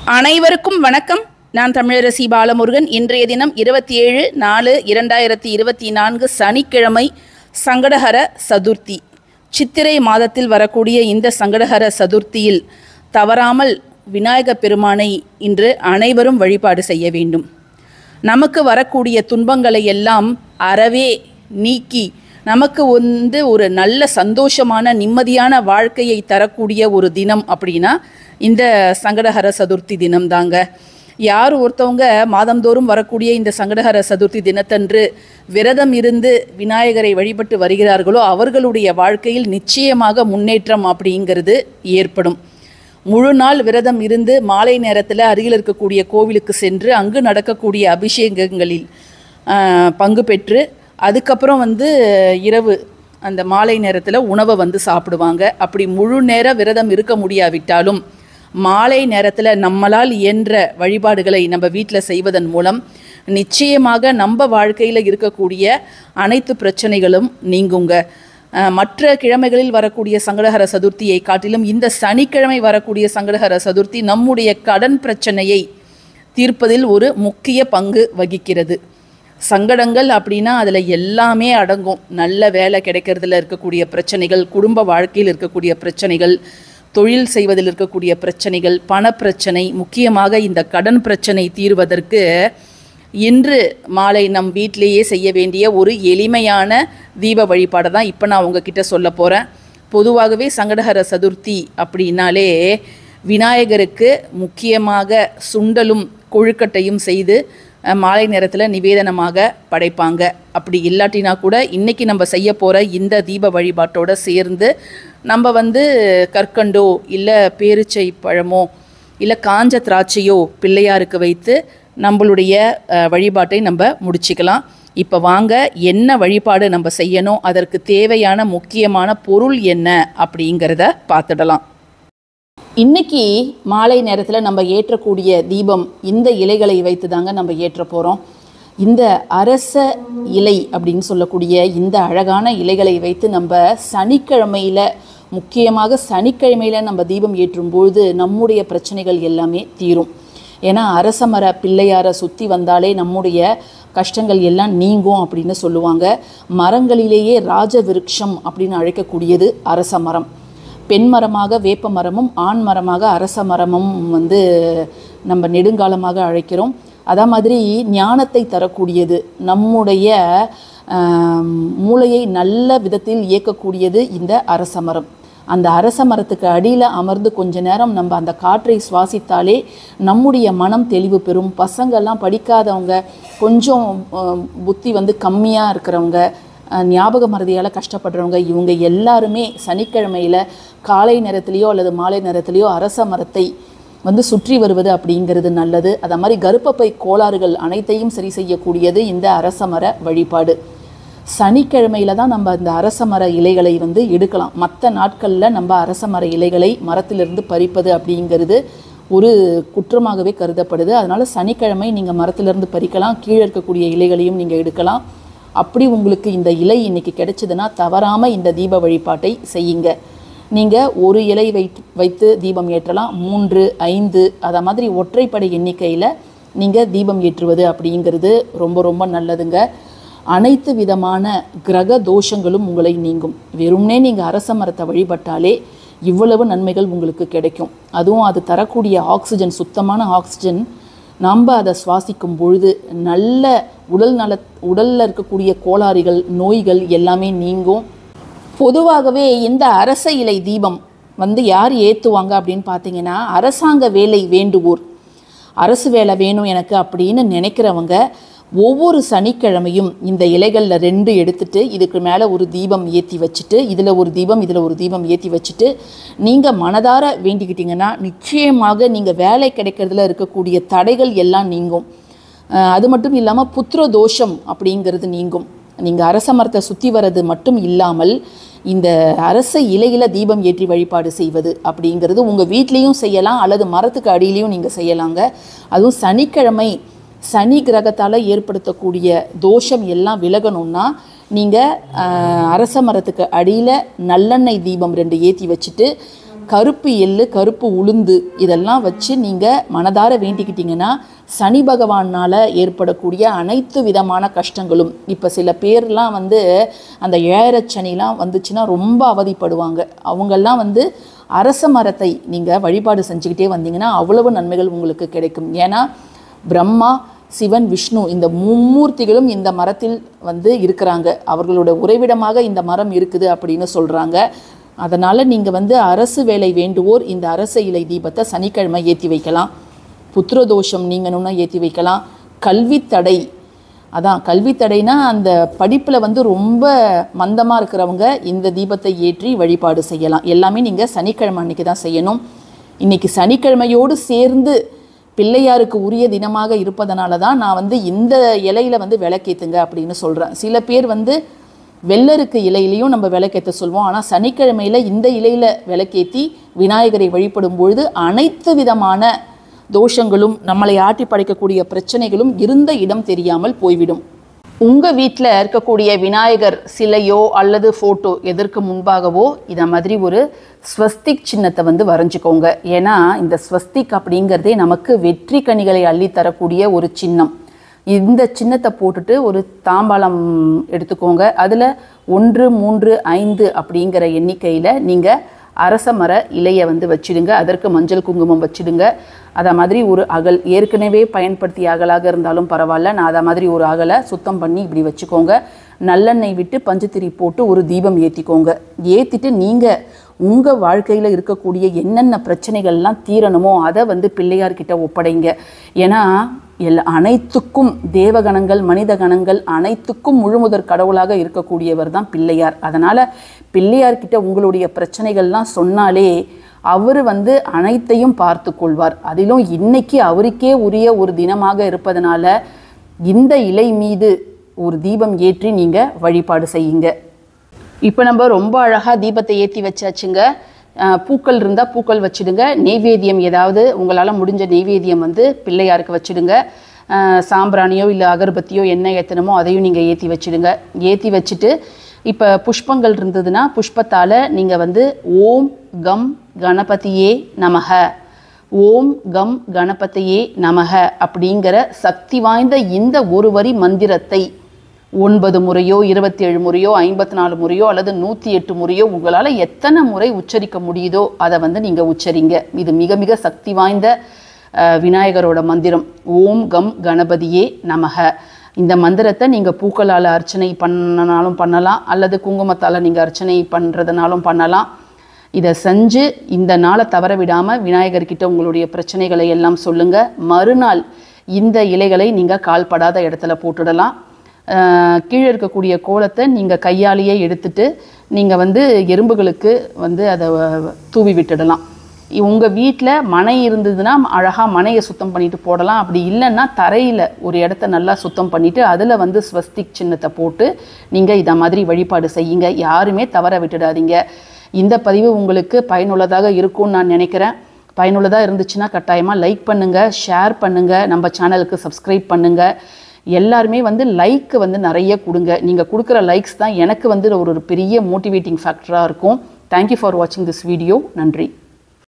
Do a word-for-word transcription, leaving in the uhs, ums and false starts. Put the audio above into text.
அனைவருக்கும் வணக்கம். நான் தமிழரசி பாலமுருகன். இன்றைய தினம் இருபத்தி ஏழு நாலு இரண்டாயிரத்தி இருபத்தி நான்கு சனிக்கிழமை சங்கடஹர சதுர்த்தி. சித்திரை மாதத்தில் வரக்கூடிய இந்த சங்கடஹர சதுர்த்தியில் தவறாமல் விநாயக பெருமானை இன்று அனைவரும் வழிபாடு செய்ய வேண்டும். நமக்கு வரக்கூடிய துன்பங்களை எல்லாம் அறவே நீக்கி நமக்கு வந்து ஒரு நல்ல சந்தோஷமான நிம்மதியான வாழ்க்கையை தரக்கூடிய ஒரு தினம் அப்படின்னா இந்த சங்கடஹர சதுர்த்தி தினம் தாங்க. யார் ஒருத்தவங்க மாதந்தோறும் வரக்கூடிய இந்த சங்கடஹர சதுர்த்தி தினத்தன்று விரதம் இருந்து விநாயகரை வழிபட்டு வருகிறார்களோ அவர்களுடைய வாழ்க்கையில் நிச்சயமாக முன்னேற்றம் அப்படிங்கிறது ஏற்படும். முழு நாள் விரதம் இருந்து மாலை நேரத்தில் அருகில் இருக்கக்கூடிய கோவிலுக்கு சென்று அங்கு நடக்கக்கூடிய அபிஷேகங்களில் பங்கு பெற்று அதுக்கப்புறம் வந்து இரவு அந்த மாலை நேரத்தில் உணவை வந்து சாப்பிடுவாங்க. அப்படி முழு நேர விரதம் இருக்க முடியாவிட்டாலும் மாலை நேரத்தில் நம்மளால் இயன்ற வழிபாடுகளை நம்ம வீட்டில் செய்வதன் மூலம் நிச்சயமாக நம்ம வாழ்க்கையில் இருக்கக்கூடிய அனைத்து பிரச்சனைகளும் நீங்குங்க. மற்ற கிழமைகளில் வரக்கூடிய சங்கடஹர சதுர்த்தியை காட்டிலும் இந்த சனிக்கிழமை வரக்கூடிய சங்கடஹர சதுர்த்தி நம்முடைய கடன் பிரச்சனையை தீர்ப்பதில் ஒரு முக்கிய பங்கு வகிக்கிறது. சங்கடங்கள் அப்படின்னா அதில் எல்லாமே அடங்கும். நல்ல வேலை கிடைக்கிறதுல இருக்கக்கூடிய பிரச்சனைகள், குடும்ப வாழ்க்கையில் இருக்கக்கூடிய பிரச்சனைகள், தொழில் செய்வதில் இருக்கக்கூடிய பிரச்சனைகள், பணப்பிரச்சனை, முக்கியமாக இந்த கடன் பிரச்சனை தீர்வதற்கு இன்று மாலை நம் வீட்டிலேயே செய்ய வேண்டிய ஒரு எளிமையான தீப வழிபாடை தான் இப்போ நான் உங்ககிட்ட சொல்ல போகிறேன். பொதுவாகவே சங்கடஹர சதுர்த்தி அப்படின்னாலே விநாயகருக்கு முக்கியமாக சுண்டலும் கொழுக்கட்டையும் செய்து மாலை நேரத்தில் நிவேதனமாக படைப்பாங்க. அப்படி இல்லாட்டினா கூட இன்றைக்கி நம்ம செய்ய போகிற இந்த தீப வழிபாட்டோடு சேர்ந்து நம்ம வந்து கற்கண்டோ இல்லை பேரிச்சை பழமோ இல்லை காஞ்ச திராட்சையோ பிள்ளையாருக்கு வைத்து நம்மளுடைய வழிபாட்டை நம்ம முடிச்சுக்கலாம். இப்போ வாங்க என்ன வழிபாடு நம்ம செய்யணும், அதற்கு தேவையான முக்கியமான பொருள் என்ன அப்படிங்கிறத பார்த்துடலாம். இன்றைக்கி மாலை நேரத்தில் நம்ம ஏற்றக்கூடிய தீபம் இந்த இலைகளை வைத்து தாங்க நம்ம ஏற்ற போகிறோம். இந்த அரச இலை அப்படின்னு சொல்லக்கூடிய இந்த அழகான இலைகளை வைத்து நம்ம சனிக்கிழமையில், முக்கியமாக சனிக்கிழமையில் நம்ம தீபம் ஏற்றும் பொழுது நம்முடைய பிரச்சனைகள் எல்லாமே தீரும். ஏன்னா அரச மர பிள்ளையாரை சுற்றி வந்தாலே நம்முடைய கஷ்டங்கள் எல்லாம் நீங்கும் அப்படின்னு சொல்லுவாங்க. மரங்களிலேயே ராஜ விருட்சம் அப்படின்னு அழைக்கக்கூடியது அரச மரம். பெண் மரமாக வேப்ப மரமும் ஆண் மரமாக அரச மரமும் வந்து நம்ம நெடுங்காலமாக அழைக்கிறோம். அதே மாதிரி ஞானத்தை தரக்கூடியது, நம்முடைய மூளையை நல்ல விதத்தில் இயக்கக்கூடியது இந்த அரச மரம். அந்த அரச மரத்துக்கு அடியில் அமர்ந்து கொஞ்ச நேரம் நம்ம அந்த காற்றை சுவாசித்தாலே நம்முடைய மனம் தெளிவு பெறும். பசங்கள்லாம் படிக்காதவங்க, கொஞ்சம் புத்தி வந்து கம்மியாக இருக்கிறவங்க, ஞாபக மறதியால் கஷ்டப்படுறவங்க, இவங்க எல்லாருமே சனிக்கிழமையில் காலை நேரத்துலேயோ அல்லது மாலை நேரத்துலேயோ அரச மரத்தை வந்து சுற்றி வருவது அப்படிங்கிறது நல்லது. அதை மாதிரி கர்ப்பப்பை கோளாறுகள் அனைத்தையும் சரி செய்யக்கூடியது இந்த அரச மர வழிபாடு. சனிக்கிழமையில் தான் நம்ம அந்த அரச மர இலைகளை வந்து எடுக்கலாம். மற்ற நாட்களில் நம்ம அரச மர இலைகளை மரத்திலிருந்து பறிப்பது அப்படிங்கிறது ஒரு குற்றமாகவே கருதப்படுது. அதனால் சனிக்கிழமை நீங்கள் மரத்திலிருந்து பறிக்கலாம், கீழே இருக்கக்கூடிய இலைகளையும் நீங்கள் எடுக்கலாம். அப்படி உங்களுக்கு இந்த இலை இன்றைக்கி கிடைச்சதுன்னா தவறாமல் இந்த தீப வழிபாட்டை செய்யுங்க. நீங்கள் ஒரு இலை வைத்து வைத்து தீபம் ஏற்றலாம், மூன்று ஐந்து அதை மாதிரி ஒற்றைப்படை எண்ணிக்கையில் நீங்கள் தீபம் ஏற்றுவது அப்படிங்கிறது ரொம்ப ரொம்ப நல்லதுங்க. அனைத்து விதமான கிரக தோஷங்களும் உங்களை நீங்கும். வெறும்னே நீங்கள் அரச மரத்தை வழிபட்டாலே இவ்வளவு நன்மைகள் உங்களுக்கு கிடைக்கும். அதுவும் அது தரக்கூடிய ஆக்சிஜன், சுத்தமான ஆக்சிஜன், நம்ம அதை சுவாசிக்கும் பொழுது நல்ல உடல் நல உடலில் இருக்கக்கூடிய கோளாறுகள், நோய்கள் எல்லாமே நீங்கும். பொதுவாகவே இந்த அரச இலை தீபம் வந்து யார் ஏற்றுவாங்க அப்படின்னு பார்த்தீங்கன்னா அரசாங்க வேலை வேண்டுவோர், அரசு வேலை வேணும் எனக்கு அப்படின்னு நினைக்கிறவங்க ஒவ்வொரு சனிக்கிழமையும் இந்த இலைகளில் ரெண்டு எடுத்துட்டு இதுக்கு மேலே ஒரு தீபம் ஏற்றி வச்சுட்டு, இதில் ஒரு தீபம் இதில் ஒரு தீபம் ஏற்றி வச்சுட்டு நீங்கள் மனதார வேண்டிக்கிட்டிங்கன்னா நிச்சயமாக நீங்கள் வேலை கிடைக்கிறதுல இருக்கக்கூடிய தடைகள் எல்லாம் நீங்கும். அது மட்டும் இல்லாமல் புத்திர தோஷம் அப்படிங்கிறது நீங்கும். நீங்கள் அரச மரத்தை சுற்றி வர்றது மட்டும் இல்லாமல் இந்த அரச இலையில் தீபம் ஏற்றி வழிபாடு செய்வது அப்படிங்கிறது உங்கள் வீட்லேயும் செய்யலாம் அல்லது மரத்துக்கு அடியிலையும் நீங்கள் செய்யலாங்க. அதுவும் சனிக்கிழமை சனி கிரகத்தால் ஏற்படுத்தக்கூடிய தோஷம் எல்லாம் விலகணும்னா நீங்கள் அரச மரத்துக்கு அடியில் நல்லெண்ணெய் தீபம் ரெண்டு ஏற்றி வச்சுட்டு கருப்பு எள்ளு, கருப்பு உளுந்து இதெல்லாம் வச்சு நீங்கள் மனதார வேண்டிக்கிட்டிங்கன்னா சனி பகவானால் ஏற்படக்கூடிய அனைத்து விதமான கஷ்டங்களும், இப்போ சில பேர்லாம் வந்து அந்த ஏழரை சனிலாம் வந்துச்சுன்னா ரொம்ப அவதிப்படுவாங்க. அவங்கெல்லாம் வந்து அரச மரத்தை நீங்கள் வழிபாடு செஞ்சுக்கிட்டே வந்தீங்கன்னா அவ்வளவு நன்மைகள் உங்களுக்கு கிடைக்கும். ஏன்னா பிரம்மா, சிவன், விஷ்ணு இந்த மும்மூர்த்திகளும் இந்த மரத்தில் வந்து இருக்கிறாங்க. அவர்களோட உறைவிடமாக இந்த மரம் இருக்குது அப்படின்னு சொல்கிறாங்க. அதனால் நீங்கள் வந்து அரசு வேலை வேண்டுவோர் இந்த அரச இலை தீபத்தை சனிக்கிழமை ஏற்றி வைக்கலாம். புத்திரதோஷம் நீங்கணும்னா ஏற்றி வைக்கலாம். கல்வித்தடை, அதான் கல்வித்தடைனா அந்த படிப்பில் வந்து ரொம்ப மந்தமாக இருக்கிறவங்க இந்த தீபத்தை ஏற்றி வழிபாடு செய்யலாம். எல்லாமே நீங்கள் சனிக்கிழமை அன்றைக்கி தான் செய்யணும். இன்றைக்கி சனிக்கிழமையோடு சேர்ந்து பிள்ளையாருக்கு உரிய தினமாக இருப்பதனால தான் நான் வந்து இந்த இலையில் வந்து விளக்கேற்றுங்க அப்படின்னு சொல்கிறேன். சில பேர் வந்து வெள்ளருக்கு இலையிலையும் நம்ம விளக்கேற்ற சொல்வோம். ஆனால் சனிக்கிழமையில் இந்த இலையில் விளக்கேற்றி விநாயகரை வழிபடும் பொழுது அனைத்து விதமான தோஷங்களும் நம்மளை ஆட்டி படைக்கக்கூடிய பிரச்சனைகளும் இருந்த இடம் தெரியாமல் போய்விடும். உங்கள் வீட்டில் இருக்கக்கூடிய விநாயகர் சிலையோ அல்லது ஃபோட்டோ எதற்கு முன்பாகவோ இதை மாதிரி ஒரு ஸ்வஸ்திக் சின்னத்தை வந்து வரைஞ்சிக்கோங்க. ஏன்னா இந்த ஸ்வஸ்திக் அப்படிங்கிறதே நமக்கு வெற்றி கனிகளை அள்ளித்தரக்கூடிய ஒரு சின்னம். இந்த சின்னத்தை போட்டுட்டு ஒரு தாம்பாளம் எடுத்துக்கோங்க. அதில் ஒன்று, மூன்று, ஐந்து அப்படிங்கிற எண்ணிக்கையில் நீங்கள் அரச மர இலையை வந்து வச்சிடுங்க. அதற்கு மஞ்சள் குங்குமம் வச்சிடுங்க. அதை மாதிரி ஒரு அகல், ஏற்கனவே பயன்படுத்திய அகலாக இருந்தாலும் பரவாயில்ல, நான் அதை மாதிரி ஒரு அகலை சுத்தம் பண்ணி இப்படி வச்சுக்கோங்க. நல்லெண்ணெய் விட்டு பஞ்சுத்திரி போட்டு ஒரு தீபம் ஏற்றிக்கோங்க. ஏற்றிட்டு நீங்கள் உங்கள் வாழ்க்கையில் இருக்கக்கூடிய என்னென்ன பிரச்சனைகள்லாம் தீரணுமோ அதை வந்து பிள்ளையார்கிட்ட ஒப்படைங்க. ஏன்னா எல்லா அனைத்துக்கும் தேவகணங்கள், மனித கணங்கள் அனைத்துக்கும் முழுமுதற் கடவுளாக இருக்கக்கூடியவர் தான் பிள்ளையார். அதனால் பிள்ளையார்கிட்ட உங்களுடைய பிரச்சனைகள்லாம் சொன்னாலே அவர் வந்து அனைத்தையும் பார்த்து கொள்வார். அதிலும் இன்னைக்கு அவருக்கே உரிய ஒரு தினமாக இருப்பதனால இந்த இலை மீது ஒரு தீபம் ஏற்றி நீங்கள் வழிபாடு செய்யுங்க. இப்போ நம்ம ரொம்ப அழகாக தீபத்தை ஏற்றி வச்சாச்சுங்க. பூக்கள் இருந்தால் பூக்கள் வச்சுடுங்க. நெய்வேத்தியம் ஏதாவது உங்களால் முடிஞ்ச நெய்வேத்தியம் வந்து பிள்ளையாருக்கு வச்சுடுங்க. சாம்பிராணியோ இல்லை அகர்பத்தியோ என்ன ஏற்றணுமோ அதையும் நீங்கள் ஏற்றி வச்சுடுங்க. ஏற்றி வச்சுட்டு இப்போ புஷ்பங்கள் இருந்ததுன்னா புஷ்பத்தால் நீங்கள் வந்து ஓம் கம் கணபதியே நமக, ஓம் கம் கணபதியே நமக அப்படிங்கிற சக்தி வாய்ந்த இந்த ஒரு வரி மந்திரத்தை ஒன்பது முறையோ இருபத்தி ஏழு முறையோ ஐம்பத்தி நாலு முறையோ அல்லது நூற்றி எட்டு முறையோ உங்களால் எத்தனை முறை உச்சரிக்க முடியுதோ அதை வந்து நீங்கள் உச்சரிங்க. இது மிக மிக சக்தி வாய்ந்த விநாயகரோட மந்திரம். ஓம் கம் கணபதியே நமக. இந்த மந்திரத்தை நீங்கள் பூக்களால் அர்ச்சனை பண்ணனாலும் பண்ணலாம், அல்லது குங்குமத்தால் நீங்கள் அர்ச்சனை பண்ணுறதுனாலும் பண்ணலாம். இதை செஞ்சு இந்த நாளை தவற விடாமல் விநாயகர்கிட்ட உங்களுடைய பிரச்சனைகளை எல்லாம் சொல்லுங்கள். மறுநாள் இந்த இலைகளை நீங்கள் கால்படாத இடத்துல போட்டுடலாம். கீழே இருக்கக்கூடிய கோலத்தை நீங்கள் கையாலேயே எடுத்துட்டு நீங்கள் வந்து எறும்புகளுக்கு வந்து அதை தூவி விட்டுடலாம். உங்கள் வீட்டில் மனை இருந்ததுன்னா அழகாக மனையை சுத்தம் பண்ணிட்டு போடலாம். அப்படி இல்லைன்னா தரையில் ஒரு இடத்த நல்லா சுத்தம் பண்ணிவிட்டு அதில் வந்து ஸ்வஸ்திக் சின்னத்தை போட்டு நீங்கள் இதை மாதிரி வழிபாடு செய்யுங்க. யாருமே தவற விட்டுடாதீங்க. இந்த பதிவு உங்களுக்கு பயனுள்ளதாக இருக்கும்னு நான் நினைக்கிறேன். பயனுள்ளதாக இருந்துச்சுன்னா கட்டாயமாக லைக் பண்ணுங்கள், ஷேர் பண்ணுங்கள், நம்ம சேனலுக்கு சப்ஸ்கிரைப் பண்ணுங்கள். எல்லாருமே வந்து லைக்கு வந்து நிறைய கொடுங்க. நீங்கள் கொடுக்குற லைக்ஸ் தான் எனக்கு வந்து ஒரு பெரிய மோட்டிவேட்டிங் ஃபேக்டராக இருக்கும். தேங்க்யூ ஃபார் வாட்சிங் திஸ் வீடியோ. நன்றி.